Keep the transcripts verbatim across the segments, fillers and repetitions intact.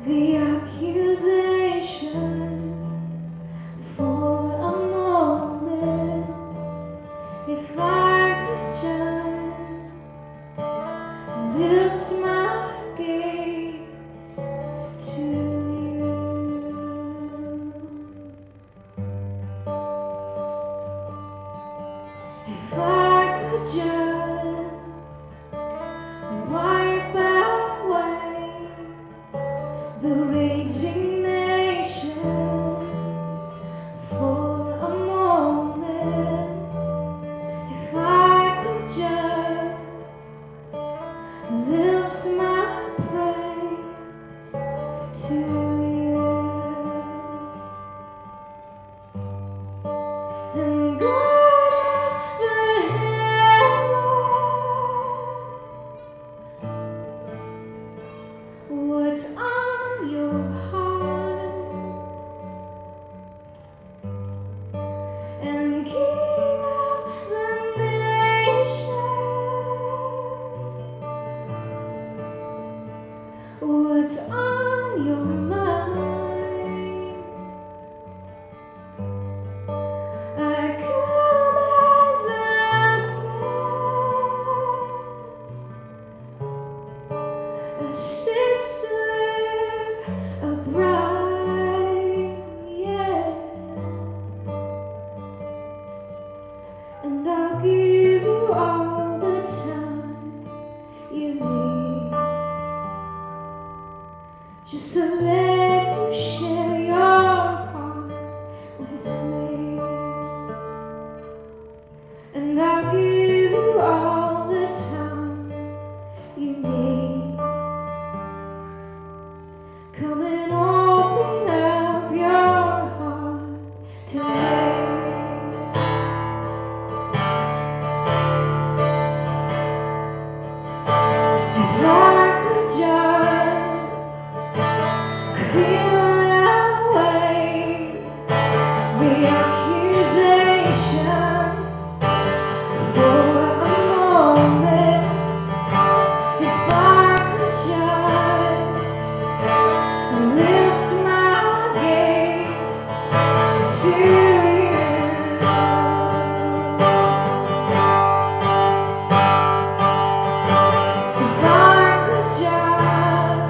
the accusations for a moment. If I could just lift my gaze to you, if I could just wipe away the raging nations for a moment, if I could just lift my praise to you, and God the heavens, what's on your heart, and King of the nations, what's on your mind. I come as a friend, a sister, a bride, yeah. And I'll give you all the time you need, just to let you share your heart with me. And I'll give you all the time you need. Come and open up your heart to me. If I could just clear away the accusations for a moment, if I could just lift my gaze to you, if I could just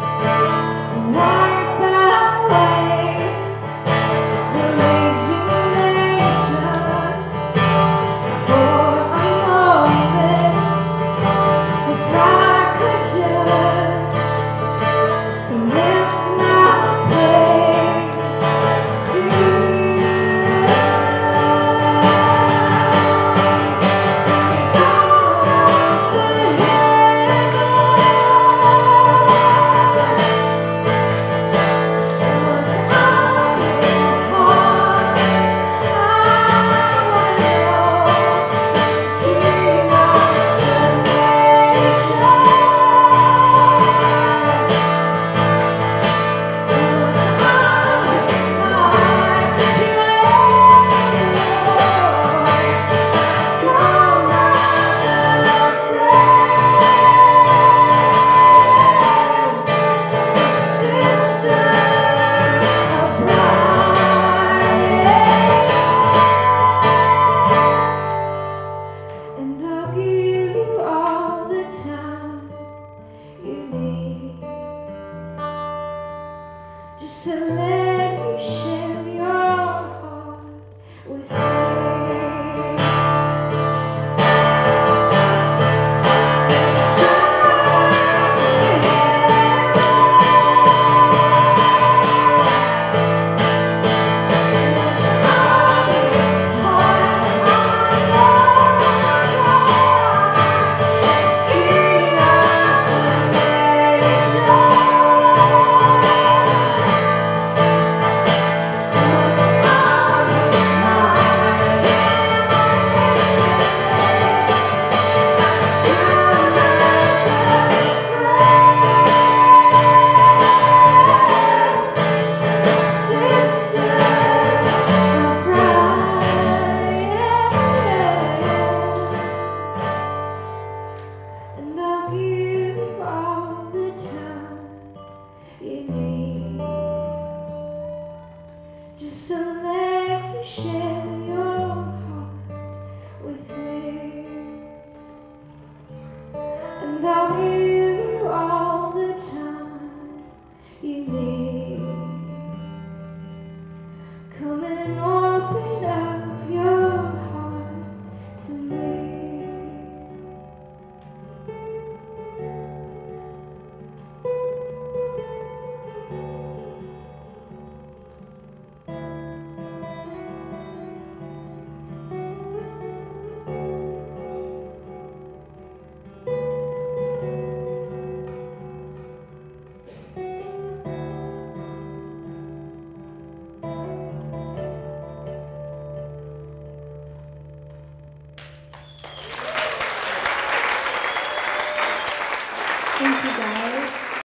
wipe away the raging nations for a moment, if I could just lift my praise to you, the heavens, what's on your heart, I wanna know. King of the nations, what's on your mind? Come as a friend, a sister, a bride, and I'll give you all the time you need, just to let you share your heart with me. And I'll give you all the time you need. you need. Come and open up your heart to me. Thank you, guys.